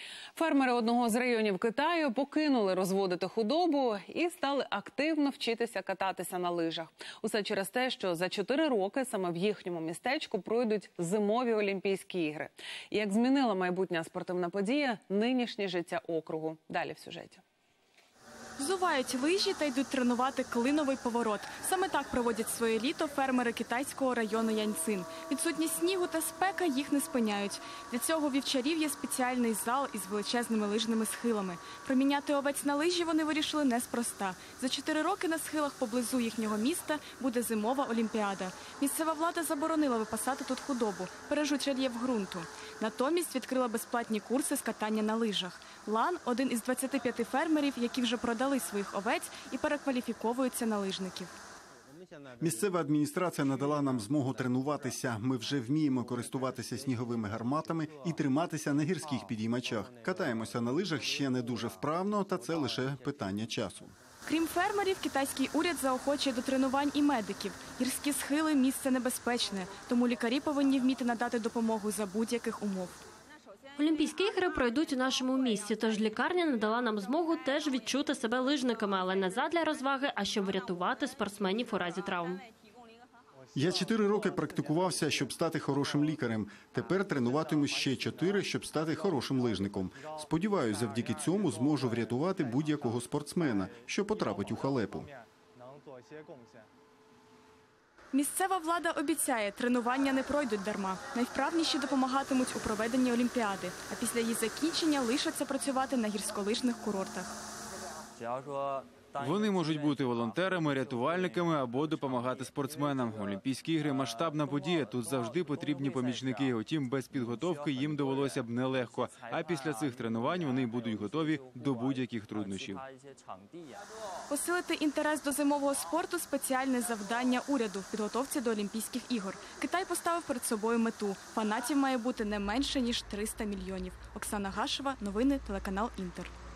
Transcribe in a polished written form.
Фермери одного з районів Китаю покинули розводити худобу і стали активно вчитися кататися на лижах. Усе через те, що за 4 роки саме в їхньому містечку пройдуть зимові Олімпійські ігри. І як змінила майбутня спортивна подія нинішнє життя округу. Далі в сюжеті. Взувають лижі та йдуть тренувати клиновий поворот. Саме так проводять своє літо фермери китайського району Яньцин. Відсутність снігу та спека їх не спиняють. Для цього у вівчарів є спеціальний зал із величезними лижними схилами. Проміняти овець на лижі вони вирішили неспроста. За 4 роки на схилах поблизу їхнього міста буде зимова олімпіада. Місцева влада заборонила випасати тут худобу, бережуть рельєф ґрунту. Натомість відкрила безплатні курси з катання на лижах. Лан – один із 25 фермерів, які вже продали своїх овець і перекваліфіковуються на лижників. Місцева адміністрація надала нам змогу тренуватися. Ми вже вміємо користуватися сніговими гарматами і триматися на гірських підіймачах. Катаємося на лижах ще не дуже вправно, та це лише питання часу. Крім фермерів, китайський уряд заохочує до тренувань і медиків. Гірські схили – місце небезпечне, тому лікарі повинні вміти надати допомогу за будь-яких умов. Олімпійські ігри пройдуть у нашому місті, тож лікарня надала нам змогу теж відчути себе лижниками, але не задля розваги, а щоб врятувати спортсменів у разі травм. Я 4 роки практикувався, щоб стати хорошим лікарем. Тепер тренуватимусь ще 4, щоб стати хорошим лижником. Сподіваюся, завдяки цьому зможу врятувати будь-якого спортсмена, що потрапить у халепу. Місцева влада обіцяє, тренування не пройдуть дарма. Найвправніші допомагатимуть у проведенні Олімпіади, а після її закінчення лишаться працювати на гірськолижних курортах. Вони можуть бути волонтерами, рятувальниками або допомагати спортсменам. Олімпійські ігри – масштабна подія, тут завжди потрібні помічники. Утім, без підготовки їм довелося б нелегко. А після цих тренувань вони будуть готові до будь-яких труднощів. Посилити інтерес до зимового спорту – спеціальне завдання уряду в підготовці до Олімпійських ігор. Китай поставив перед собою мету. Фанатів має бути не менше, ніж 300 мільйонів. Оксана Гашева, новини, телеканал «Інтер».